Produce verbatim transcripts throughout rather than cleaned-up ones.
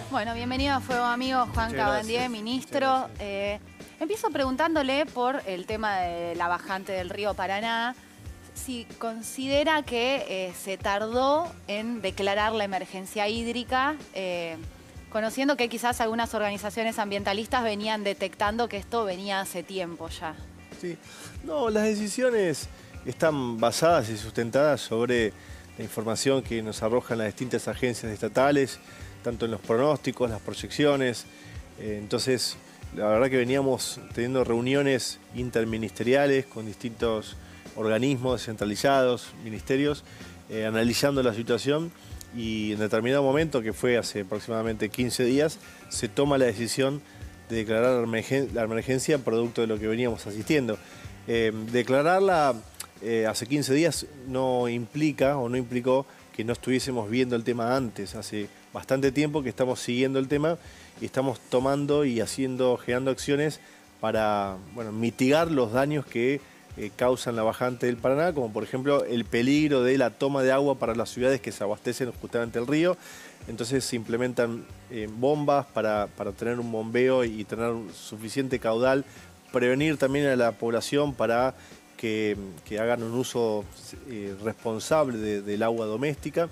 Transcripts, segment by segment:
Bueno, bienvenido a Fuego Amigo, Juan Cabandier, ministro. Eh, empiezo preguntándole por el tema de la bajante del río Paraná, si considera que eh, se tardó en declarar la emergencia hídrica, eh, conociendo que quizás algunas organizaciones ambientalistas venían detectando que esto venía hace tiempo ya. Sí, no, las decisiones están basadas y sustentadas sobre la información que nos arrojan las distintas agencias estatales, tanto en los pronósticos, las proyecciones. Eh, entonces, la verdad que veníamos teniendo reuniones interministeriales con distintos organismos descentralizados, ministerios, eh, analizando la situación, y en determinado momento, que fue hace aproximadamente quince días, se toma la decisión de declarar la emergencia producto de lo que veníamos asistiendo. Eh, declararla eh, hace quince días no implica o no implicó que no estuviésemos viendo el tema antes. Hace bastante tiempo que estamos siguiendo el tema y estamos tomando y haciendo, generando acciones para, bueno, mitigar los daños que eh, causan la bajante del Paraná, como por ejemplo el peligro de la toma de agua para las ciudades que se abastecen justamente el río. Entonces se implementan eh, bombas para, para tener un bombeo y tener suficiente caudal, prevenir también a la población para que, que hagan un uso eh, responsable de, del agua doméstica,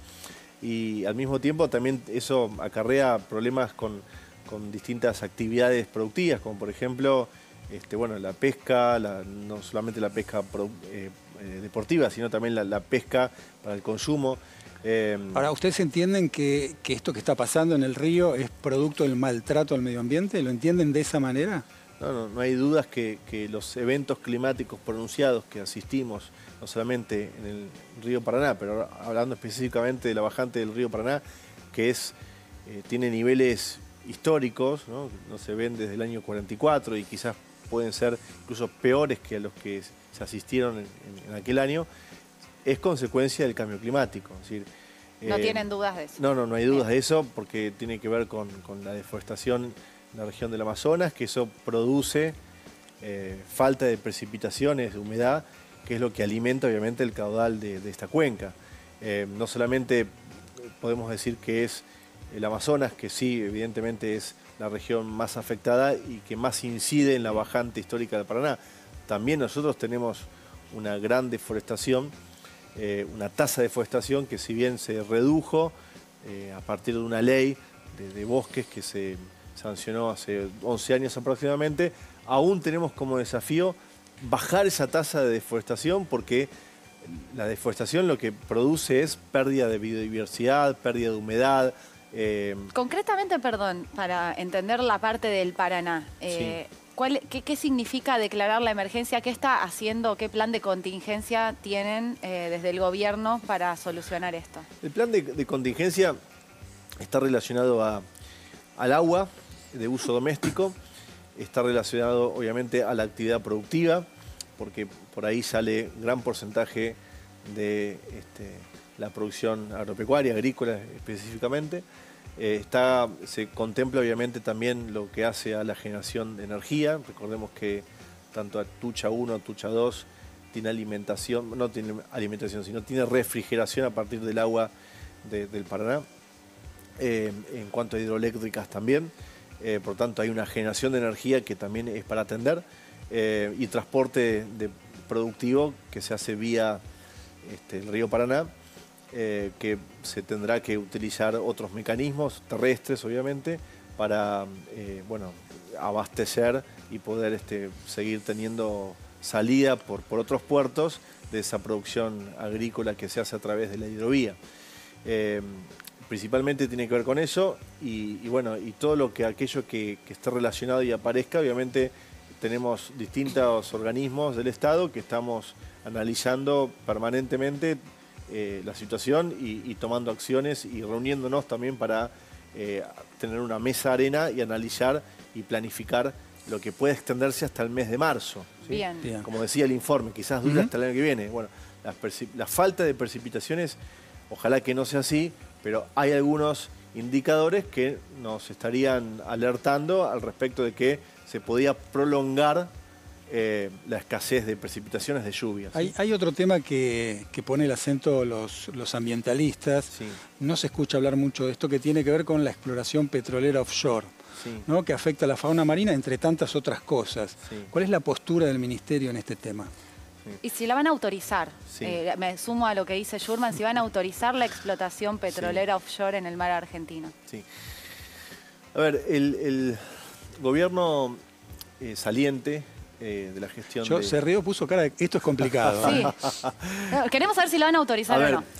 y al mismo tiempo también eso acarrea problemas con, con distintas actividades productivas, como por ejemplo este, bueno, la pesca, la, no solamente la pesca pro, eh, eh, deportiva, sino también la, la pesca para el consumo. Eh, Ahora, ¿ustedes entienden que, que esto que está pasando en el río es producto del maltrato al medio ambiente? ¿Lo entienden de esa manera? No, no, no hay dudas que, que los eventos climáticos pronunciados que asistimos, no solamente en el río Paraná, pero hablando específicamente de la bajante del río Paraná, que es, eh, tiene niveles históricos, ¿no? no se ven desde el año cuarenta y cuatro y quizás pueden ser incluso peores que a los que se asistieron en, en, en aquel año, es consecuencia del cambio climático. Es decir, no eh, tienen dudas de eso. No, no, no hay dudas de eso, porque tiene que ver con, con la deforestación en la región del Amazonas, que eso produce eh, falta de precipitaciones, de humedad, que es lo que alimenta obviamente el caudal de, de esta cuenca. Eh, no solamente podemos decir que es el Amazonas, que sí, evidentemente es la región más afectada y que más incide en la bajante histórica del Paraná. También nosotros tenemos una gran deforestación, eh, una tasa de deforestación que, si bien se redujo eh, a partir de una ley de, de bosques que se sancionó hace once años aproximadamente, aún tenemos como desafío bajar esa tasa de deforestación, porque la deforestación lo que produce es pérdida de biodiversidad, pérdida de humedad. Eh... Concretamente, perdón, para entender la parte del Paraná, eh, sí. ¿cuál, qué, ¿qué significa declarar la emergencia? ¿Qué está haciendo, qué plan de contingencia tienen eh, desde el gobierno para solucionar esto? El plan de, de contingencia está relacionado a, al agua de uso doméstico, está relacionado obviamente a la actividad productiva, porque por ahí sale gran porcentaje de este, la producción agropecuaria, agrícola específicamente. Eh, está, se contempla obviamente también lo que hace a la generación de energía. Recordemos que tanto Atucha uno, Atucha dos tiene alimentación, no tiene alimentación, sino tiene refrigeración a partir del agua de, del Paraná. Eh, en cuanto a hidroeléctricas también. Eh, por tanto, hay una generación de energía que también es para atender, eh, y transporte de productivo que se hace vía este, el río Paraná, eh, que se tendrá que utilizar otros mecanismos terrestres, obviamente, para eh, bueno, abastecer y poder este, seguir teniendo salida por, por otros puertos de esa producción agrícola que se hace a través de la hidrovía. Eh, Principalmente tiene que ver con eso y, y bueno, y todo lo que aquello que, que esté relacionado y aparezca. Obviamente tenemos distintos organismos del Estado que estamos analizando permanentemente eh, la situación y, y tomando acciones y reuniéndonos también para eh, tener una mesa arena y analizar y planificar lo que puede extenderse hasta el mes de marzo, ¿sí? Bien. Bien. Como decía el informe, quizás dure uh-huh. hasta el año que viene. Bueno, la, la falta de precipitaciones, ojalá que no sea así, pero hay algunos indicadores que nos estarían alertando al respecto de que se podía prolongar eh, la escasez de precipitaciones, de lluvias. ¿sí? Hay, hay otro tema que, que pone el acento los, los ambientalistas. Sí. No se escucha hablar mucho de esto, que tiene que ver con la exploración petrolera offshore, Sí. ¿no? Que afecta a la fauna marina, entre tantas otras cosas. Sí. ¿Cuál es la postura del Ministerio en este tema? Y si la van a autorizar, Sí. eh, me sumo a lo que dice Schurman, si van a autorizar la explotación petrolera sí. offshore en el mar argentino. Sí. A ver, el, el gobierno eh, saliente eh, de la gestión Yo de... se rió, puso cara de esto es complicado. Sí. Queremos saber si lo van a autorizar a ver, o no.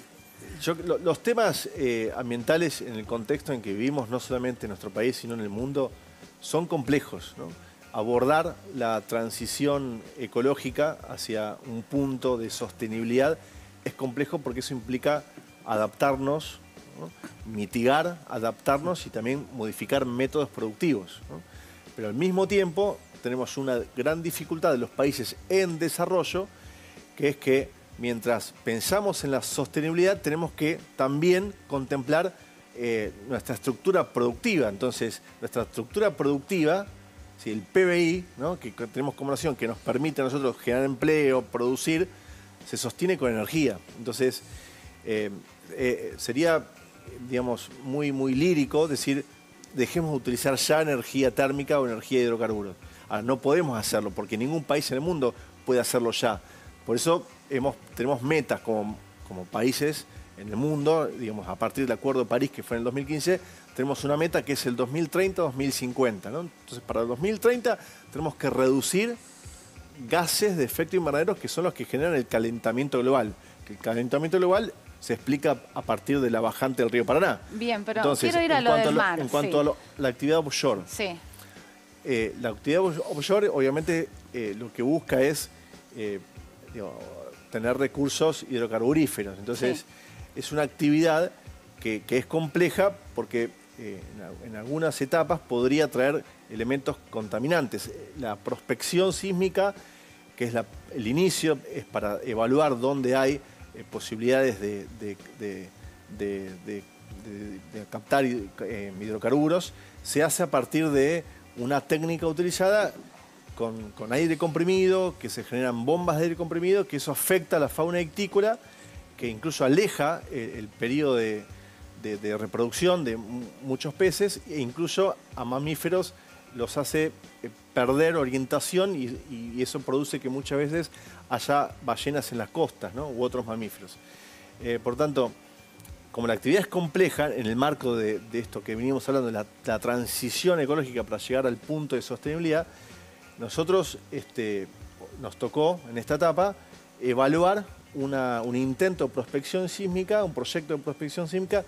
Yo, lo, los temas eh, ambientales en el contexto en que vivimos, no solamente en nuestro país, sino en el mundo, son complejos, ¿no? Abordar la transición ecológica hacia un punto de sostenibilidad es complejo porque eso implica adaptarnos, ¿no? Mitigar, adaptarnos y también modificar métodos productivos, ¿no? Pero al mismo tiempo tenemos una gran dificultad de los países en desarrollo, que es que mientras pensamos en la sostenibilidad tenemos que también contemplar eh, nuestra estructura productiva. Entonces, nuestra estructura productiva, ¿sí? El P B I, ¿no? que tenemos como nación, que nos permite a nosotros generar empleo, producir, se sostiene con energía. Entonces, eh, eh, sería, digamos, muy, muy lírico decir, dejemos de utilizar ya energía térmica o energía de hidrocarburos. Ahora, no podemos hacerlo porque ningún país en el mundo puede hacerlo ya. Por eso hemos, tenemos metas como, como países en el mundo, digamos, a partir del Acuerdo de París, que fue en el dos mil quince, tenemos una meta que es el dos mil treinta a dos mil cincuenta, ¿no? Entonces, para el dos mil treinta tenemos que reducir gases de efecto invernadero que son los que generan el calentamiento global. El calentamiento global se explica a partir de la bajante del río Paraná. Bien, pero Entonces, quiero ir a lo del mar. En cuanto sí. a lo, la actividad offshore. Sí. Eh, la actividad offshore, obviamente, eh, lo que busca es eh, digo, tener recursos hidrocarburíferos. Entonces, sí. es una actividad que, que es compleja porque eh, en, en algunas etapas podría traer elementos contaminantes. La prospección sísmica, que es la, el inicio, es para evaluar dónde hay eh, posibilidades de, de, de, de, de, de, de captar eh, hidrocarburos, se hace a partir de una técnica utilizada con, con aire comprimido, que se generan bombas de aire comprimido, que eso afecta a la fauna ictícola, que incluso aleja el, el periodo de, de, de reproducción de muchos peces e incluso a mamíferos los hace perder orientación y, y eso produce que muchas veces haya ballenas en las costas, ¿no? U otros mamíferos. Eh, por tanto, como la actividad es compleja en el marco de, de esto que venimos hablando, de la, la transición ecológica para llegar al punto de sostenibilidad, nosotros este, nos tocó en esta etapa evaluar una, un intento de prospección sísmica, un proyecto de prospección sísmica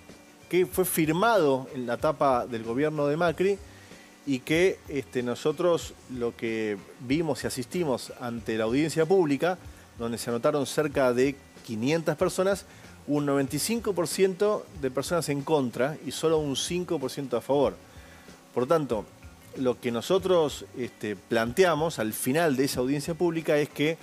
que fue firmado en la etapa del gobierno de Macri y que este, nosotros lo que vimos y asistimos ante la audiencia pública, donde se anotaron cerca de quinientas personas, un noventa y cinco por ciento de personas en contra y solo un cinco por ciento a favor. Por tanto, lo que nosotros este, planteamos al final de esa audiencia pública es que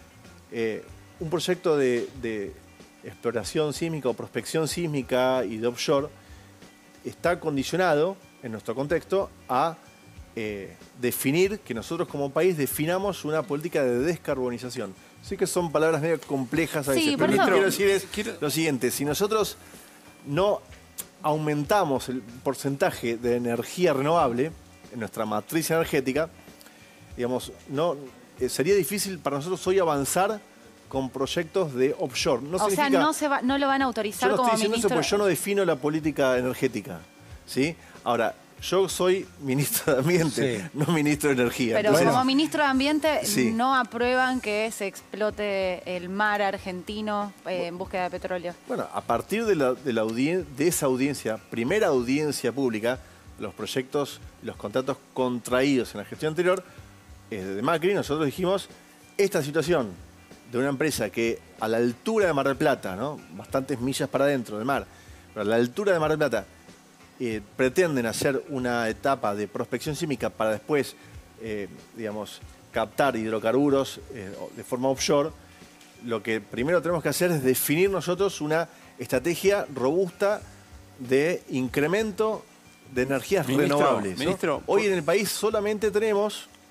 eh, un proyecto de, de exploración sísmica o prospección sísmica y de offshore está condicionado, en nuestro contexto, a eh, definir, que nosotros como país definamos una política de descarbonización. Sí que son palabras medio complejas a veces, sí, pero lo que quiero decir es quiero... lo siguiente, si nosotros no aumentamos el porcentaje de energía renovable en nuestra matriz energética, digamos, no, eh, sería difícil para nosotros hoy avanzar con proyectos de offshore. No o sea, no, se va, no lo van a autorizar yo no como estoy diciendo ministro. Eso porque yo no defino la política energética, ¿sí? Ahora, yo soy ministro de Ambiente, sí. no ministro de Energía. Pero Entonces, como ministro de Ambiente, sí. ¿no aprueban que se explote el mar argentino eh, en búsqueda de petróleo? Bueno, a partir de, la, de, la audien de esa audiencia, primera audiencia pública, los proyectos, los contratos contraídos en la gestión anterior eh, de Macri, nosotros dijimos, esta situación de una empresa que a la altura de Mar del Plata, ¿no? bastantes millas para adentro del mar, pero a la altura de Mar del Plata, Eh, pretenden hacer una etapa de prospección sísmica para después, eh, digamos, captar hidrocarburos eh, de forma offshore, lo que primero tenemos que hacer es definir nosotros una estrategia robusta de incremento de energías ministro, renovables. ¿no? Ministro, Hoy en el país solamente tenemos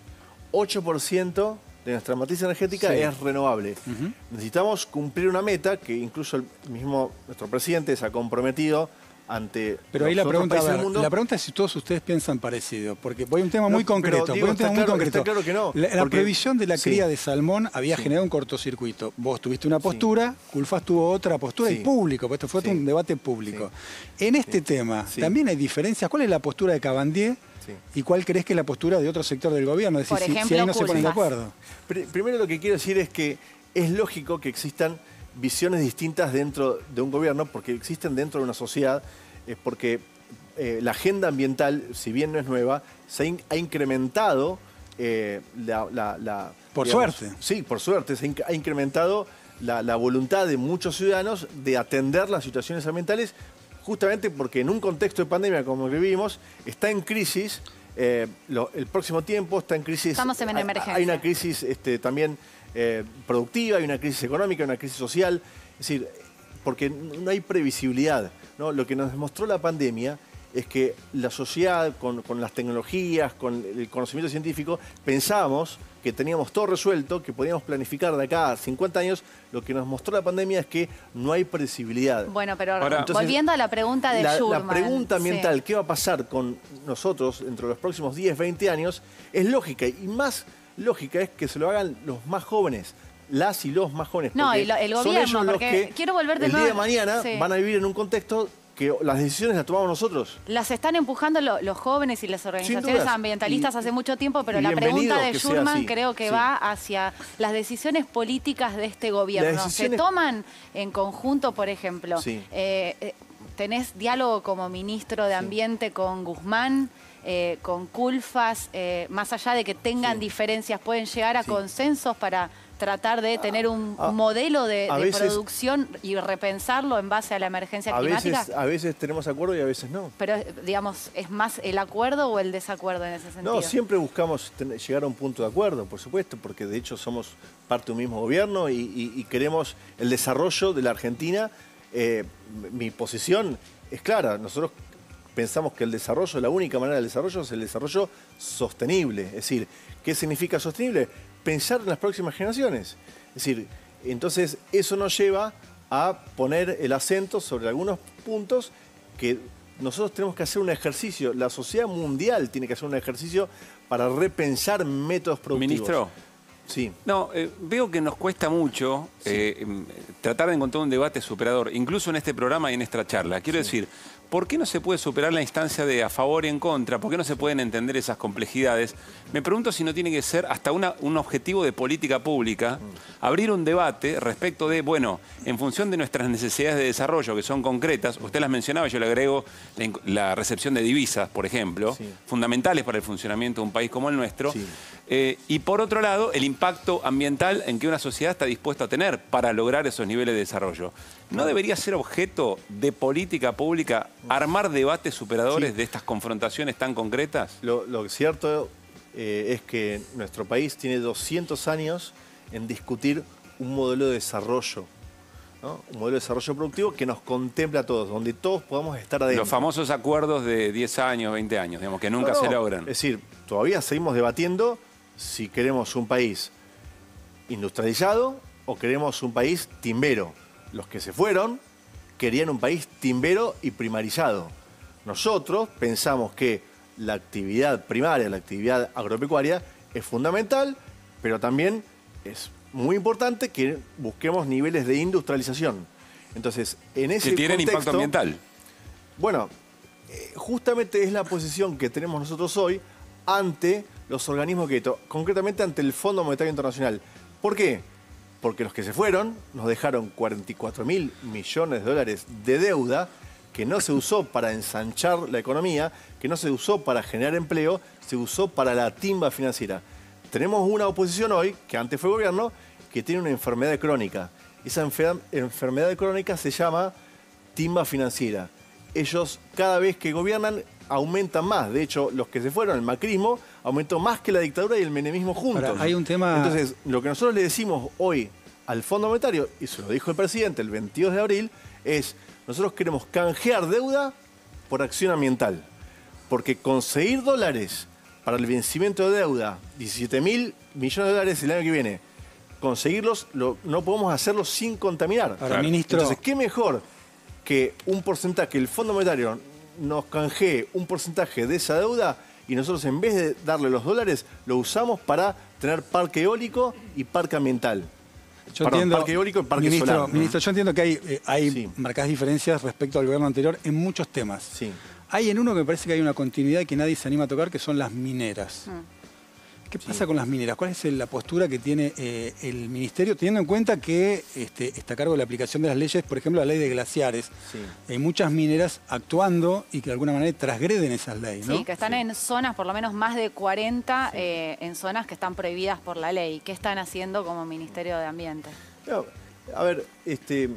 ocho por ciento de nuestra matriz energética sí. es renovable. Uh-huh. Necesitamos cumplir una meta que incluso el mismo nuestro presidente se ha comprometido ante Pero ahí la pregunta, a ver, del mundo. La pregunta es si todos ustedes piensan parecido, porque voy a un tema no, muy concreto. Pero, digo, voy a un tema muy claro, concreto. Está claro que no. La, la porque, previsión de la cría sí. de salmón había sí. generado un cortocircuito. Vos tuviste una postura, sí. Culfas tuvo otra postura, sí. y público, porque esto fue sí. un debate público. Sí. En este sí. tema, sí. también hay diferencias. ¿Cuál es la postura de Cabandier sí. y cuál crees que es la postura de otro sector del gobierno? Es decir, Por si, ejemplo, si ahí no Culfas. se ponen de acuerdo. Primero lo que quiero decir es que es lógico que existan visiones distintas dentro de un gobierno, porque existen dentro de una sociedad, es porque eh, la agenda ambiental, si bien no es nueva, se ha, in ha incrementado eh, la, la, la... Por digamos, suerte. Sí, por suerte, se ha incrementado la, la voluntad de muchos ciudadanos de atender las situaciones ambientales, justamente porque en un contexto de pandemia como el que vivimos, está en crisis, eh, lo, el próximo tiempo está en crisis... Estamos en una emergencia. Hay una crisis este, también eh, productiva, hay una crisis económica, hay una crisis social, es decir, porque no hay previsibilidad, ¿no? Lo que nos demostró la pandemia es que la sociedad, con, con las tecnologías, con el conocimiento científico, pensábamos que teníamos todo resuelto, que podíamos planificar de acá a cincuenta años. Lo que nos mostró la pandemia es que no hay previsibilidad. Bueno, pero Ahora, entonces, volviendo a la pregunta de la, Schurman. La pregunta ambiental, sí. ¿qué va a pasar con nosotros dentro de los próximos diez, veinte años? Es lógica, y más lógica es que se lo hagan los más jóvenes. Las y los más jóvenes. No, y lo, el gobierno, son ellos los porque que quiero volver de el nuevo. día de mañana sí. van a vivir en un contexto que las decisiones las tomamos nosotros. Las están empujando lo, los jóvenes y las organizaciones ambientalistas y, hace mucho tiempo, pero la pregunta de Schurman creo que sí. va hacia las decisiones políticas de este gobierno. Decisiones... ¿Se toman en conjunto, por ejemplo? Sí. Eh, ¿Tenés diálogo como ministro de Ambiente sí. con Guzmán? Eh, con Culfas, eh, más allá de que tengan sí. diferencias, ¿pueden llegar a sí. consensos para tratar de tener un ah, modelo de, de veces, producción y repensarlo en base a la emergencia a climática? Veces, a veces tenemos acuerdo y a veces no. Pero, digamos, ¿es más el acuerdo o el desacuerdo en ese sentido? No, siempre buscamos llegar a un punto de acuerdo, por supuesto, porque de hecho somos parte de un mismo gobierno y, y, y queremos el desarrollo de la Argentina. Eh, mi posición es clara, nosotros pensamos que el desarrollo, la única manera del desarrollo es el desarrollo sostenible. Es decir, ¿qué significa sostenible? Pensar en las próximas generaciones. Es decir, entonces eso nos lleva a poner el acento sobre algunos puntos que nosotros tenemos que hacer un ejercicio. La sociedad mundial tiene que hacer un ejercicio para repensar métodos productivos. Ministro. Sí. No, eh, veo que nos cuesta mucho sí. eh, tratar de encontrar un debate superador, incluso en este programa y en esta charla. Quiero sí. decir, ¿por qué no se puede superar la instancia de a favor y en contra? ¿Por qué no se pueden entender esas complejidades? Me pregunto si no tiene que ser hasta una, un objetivo de política pública, mm. abrir un debate respecto de, bueno, en función de nuestras necesidades de desarrollo, que son concretas, usted las mencionaba, yo le agrego la, la recepción de divisas, por ejemplo, sí. fundamentales para el funcionamiento de un país como el nuestro, sí. eh, y por otro lado, el impacto ambiental en que una sociedad está dispuesta a tener para lograr esos niveles de desarrollo. ¿No debería ser objeto de política pública armar debates superadores sí. de estas confrontaciones tan concretas? Lo, lo cierto eh, es que nuestro país tiene doscientos años en discutir un modelo de desarrollo, ¿no? Un modelo de desarrollo productivo que nos contempla a todos, donde todos podamos estar adentro. Los famosos acuerdos de diez años, veinte años, digamos, que nunca no, no. se logran. Es decir, todavía seguimos debatiendo si queremos un país industrializado o queremos un país timbero. Los que se fueron querían un país timbero y primarizado. Nosotros pensamos que la actividad primaria, la actividad agropecuaria es fundamental, pero también es muy importante que busquemos niveles de industrialización. Entonces, en ese que tienen contexto, impacto ambiental. Bueno, eh, justamente es la posición que tenemos nosotros hoy ante los organismos que, concretamente ante el Fondo Monetario Internacional. ¿Por qué? Porque los que se fueron nos dejaron cuarenta y cuatro mil millones de dólares de deuda que no se usó para ensanchar la economía, que no se usó para generar empleo, se usó para la timba financiera. Tenemos una oposición hoy, que antes fue gobierno, que tiene una enfermedad crónica. Esa enfer- enfermedad crónica se llama timba financiera. Ellos cada vez que gobiernan aumentan más. De hecho, los que se fueron, el macrismo, aumentó más que la dictadura y el menemismo juntos. Ahora, hay un tema... Entonces, lo que nosotros le decimos hoy al Fondo Monetario, y se lo dijo el presidente el veintidós de abril, es nosotros queremos canjear deuda por acción ambiental. Porque conseguir dólares para el vencimiento de deuda, diecisiete mil millones de dólares el año que viene. Conseguirlos, lo, no podemos hacerlo sin contaminar. Ahora, claro. Ministro... Entonces, ¿qué mejor que un porcentaje, que el Fondo Monetario nos canjee un porcentaje de esa deuda y nosotros en vez de darle los dólares, lo usamos para tener parque eólico y parque ambiental? Yo Perdón, entiendo, parque eólico y parque ministro, solar. Ministro, yo entiendo que hay, eh, hay sí. marcadas diferencias respecto al gobierno anterior en muchos temas. Sí. Hay en uno que me parece que hay una continuidad que nadie se anima a tocar, que son las mineras. Mm. ¿Qué pasa sí. con las mineras? ¿Cuál es la postura que tiene eh, el Ministerio, teniendo en cuenta que este, está a cargo de la aplicación de las leyes, por ejemplo, la ley de glaciares? Sí. Hay muchas mineras actuando y que de alguna manera transgreden esas leyes, ¿no? Sí, que están sí. en zonas, por lo menos más de cuarenta, sí. eh, en zonas que están prohibidas por la ley. ¿Qué están haciendo como Ministerio de Ambiente? No, a ver, este,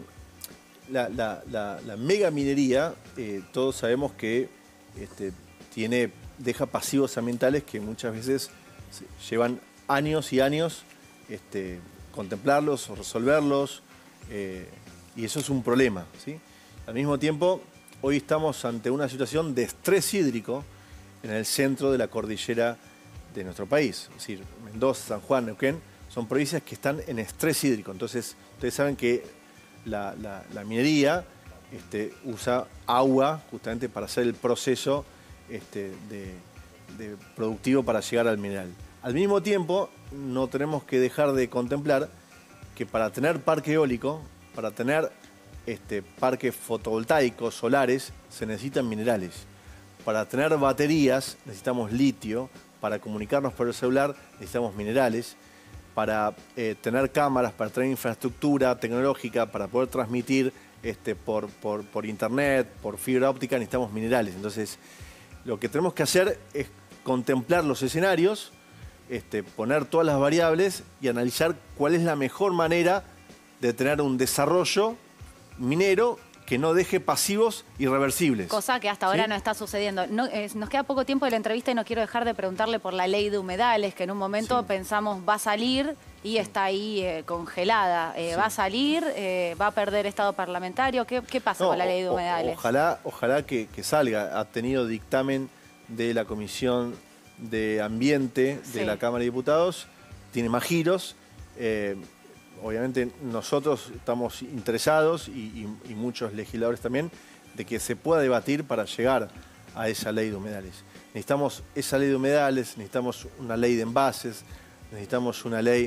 la, la, la, la mega minería, eh, todos sabemos que este, tiene, deja pasivos ambientales que muchas veces llevan años y años este, contemplarlos o resolverlos, eh, y eso es un problema, ¿sí? Al mismo tiempo, hoy estamos ante una situación de estrés hídrico en el centro de la cordillera de nuestro país. Es decir, Mendoza, San Juan, Neuquén, son provincias que están en estrés hídrico. Entonces, ustedes saben que la, la, la minería este, usa agua justamente para hacer el proceso este, de... De productivo para llegar al mineral. Al mismo tiempo, no tenemos que dejar de contemplar que para tener parque eólico, para tener este, parques fotovoltaicos, solares, se necesitan minerales. Para tener baterías necesitamos litio, para comunicarnos por el celular necesitamos minerales, para eh, tener cámaras, para tener infraestructura tecnológica, para poder transmitir este, por, por, por internet, por fibra óptica, necesitamos minerales. Entonces, lo que tenemos que hacer es contemplar los escenarios, este, poner todas las variables y analizar cuál es la mejor manera de tener un desarrollo minero que no deje pasivos irreversibles. Cosa que hasta ahora ¿sí? no está sucediendo. No, eh, nos queda poco tiempo de la entrevista y no quiero dejar de preguntarle por la ley de humedales, que en un momento sí. pensamos va a salir y está ahí eh, congelada. Eh, sí. ¿Va a salir? Eh, ¿Va a perder estado parlamentario? ¿Qué, qué pasa no, con la ley de humedales? O, ojalá ojalá que, que salga. Ha tenido dictamen de la Comisión de Ambiente de sí. la Cámara de Diputados. Tiene más giros. Eh, Obviamente nosotros estamos interesados, y, y, y muchos legisladores también, de que se pueda debatir para llegar a esa ley de humedales. Necesitamos esa ley de humedales, necesitamos una ley de envases, necesitamos una ley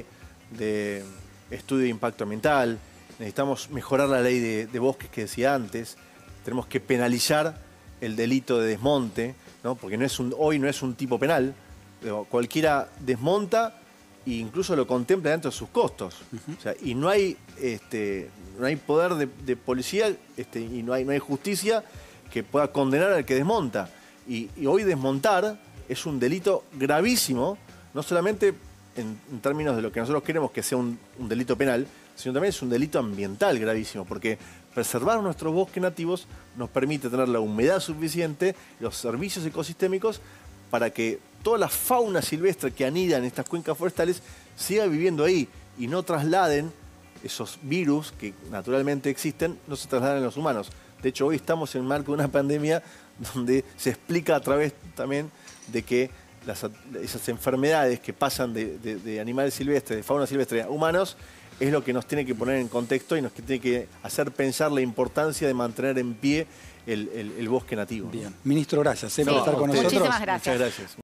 de estudio de impacto ambiental, necesitamos mejorar la ley de, de bosques que decía antes, tenemos que penalizar el delito de desmonte, ¿no? Porque no es un, hoy no es un tipo penal, pero cualquiera desmonta e incluso lo contempla dentro de sus costos. Uh-huh. O sea, y no hay, este, no hay poder de, de policía este, y no hay, no hay justicia que pueda condenar al que desmonta. Y, y hoy desmontar es un delito gravísimo, no solamente en, en términos de lo que nosotros queremos que sea un, un delito penal, sino también es un delito ambiental gravísimo, porque preservar nuestros bosques nativos nos permite tener la humedad suficiente, los servicios ecosistémicos, para que toda la fauna silvestre que anida en estas cuencas forestales siga viviendo ahí y no trasladen esos virus que naturalmente existen, no se trasladen a los humanos. De hecho, hoy estamos en el marco de una pandemia donde se explica a través también de que las, esas enfermedades que pasan de, de, de animales silvestres, de fauna silvestre a humanos, es lo que nos tiene que poner en contexto y nos tiene que hacer pensar la importancia de mantener en pie el, el, el bosque nativo. Bien. Ministro, gracias eh, sí. por estar con nosotros. Muchísimas gracias. Muchas gracias.